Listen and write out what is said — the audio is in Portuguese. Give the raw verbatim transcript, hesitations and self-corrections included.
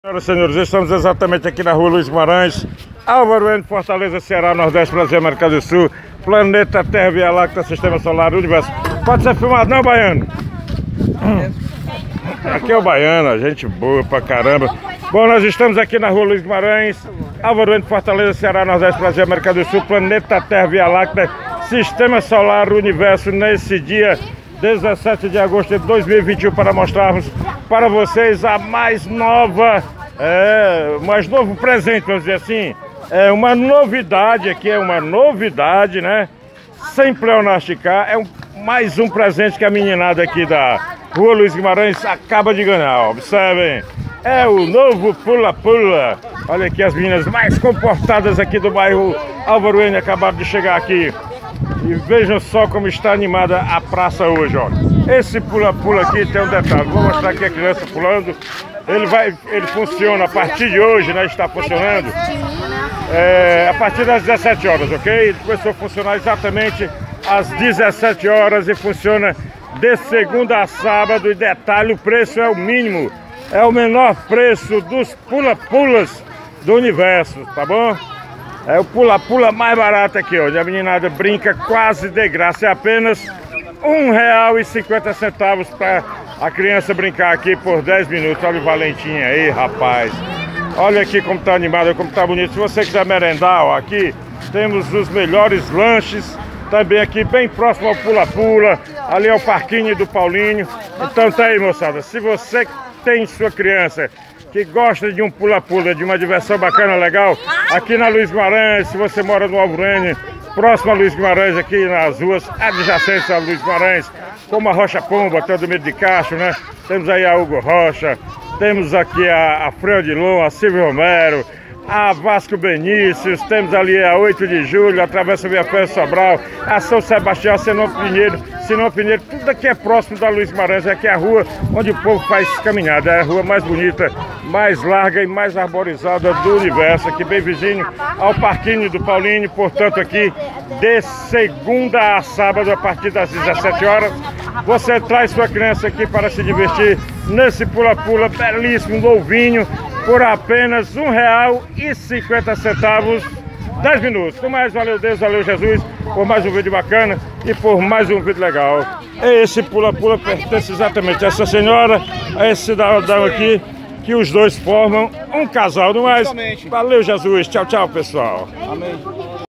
Senhoras e senhores, estamos exatamente aqui na rua Luiz Guimarães, Álvaro Bueno, Fortaleza, Ceará, Nordeste, Brasil, América do Sul, planeta Terra, Via Láctea, Sistema Solar, Universo. Pode ser filmado não, Baiano? Aqui é o Baiano, gente boa pra caramba. Bom, nós estamos aqui na rua Luiz Guimarães, Álvaro Bueno, Fortaleza, Ceará, Nordeste, Brasil, América do Sul, planeta Terra, Via Láctea, Sistema Solar, Universo, nesse dia dezessete de agosto de dois mil e vinte e um, para mostrarmos para vocês a mais nova, é, mais novo presente, vamos dizer assim. É uma novidade aqui, é uma novidade, né? Sem pleonasticar, é um, mais um presente que a meninada aqui da rua Luiz Guimarães acaba de ganhar. Observem, é o novo pula-pula. Olha aqui as meninas mais comportadas aqui do bairro Álvaro Bueno acabaram de chegar aqui. E vejam só como está animada a praça hoje, ó. Esse pula-pula aqui tem um detalhe. Vou mostrar aqui a criança pulando. Ele vai, ele funciona a partir de hoje, né? Está funcionando é, a partir das dezessete horas, ok? Ele começou a funcionar exatamente às dezessete horas e funciona de segunda a sábado. E detalhe, o preço é o mínimo. É o menor preço dos pula-pulas do universo, tá bom? É o pula-pula mais barato aqui, onde a meninada brinca quase de graça. É apenas um real e cinquenta centavos para a criança brincar aqui por dez minutos. Olha o Valentinho aí, rapaz. Olha aqui como tá animado, como tá bonito. Se você quiser merendar, ó, aqui temos os melhores lanches. Também aqui bem próximo ao pula-pula. Ali é o parquinho do Paulinho. Então tá aí, moçada. Se você tem sua criança que gosta de um pula-pula, de uma diversão bacana, legal, aqui na Luiz Guimarães, se você mora no Álvaro Bueno, próximo a Luiz Guimarães, aqui nas ruas adjacentes a Luiz Guimarães, como a Rocha Pomba, até o Domingos de Castro, né? Temos aí a Hugo Rocha, temos aqui a, a Freio de Lom, a Silvio Romero, a Vasco Benícios, temos ali a oito de julho, a Travessa Via Ferro Sobral, a São Sebastião, a Senão Pinheiro, Senão Pinheiro, tudo aqui é próximo da Luiz Guimarães, aqui é a rua onde o povo faz caminhada, é a rua mais bonita, mais larga e mais arborizada do universo, aqui bem vizinho ao parquinho do Paulinho, portanto aqui de segunda a sábado a partir das dezessete horas, você traz sua criança aqui para se divertir nesse pula-pula belíssimo, novinho, por apenas um real e cinquenta centavos, dez minutos. Com mais, valeu Deus, valeu Jesus, por mais um vídeo bacana e por mais um vídeo legal. Esse pula-pula pertence exatamente a essa senhora, a esse cidadão aqui, que os dois formam um casal, não é? Valeu Jesus, tchau, tchau pessoal. Amém.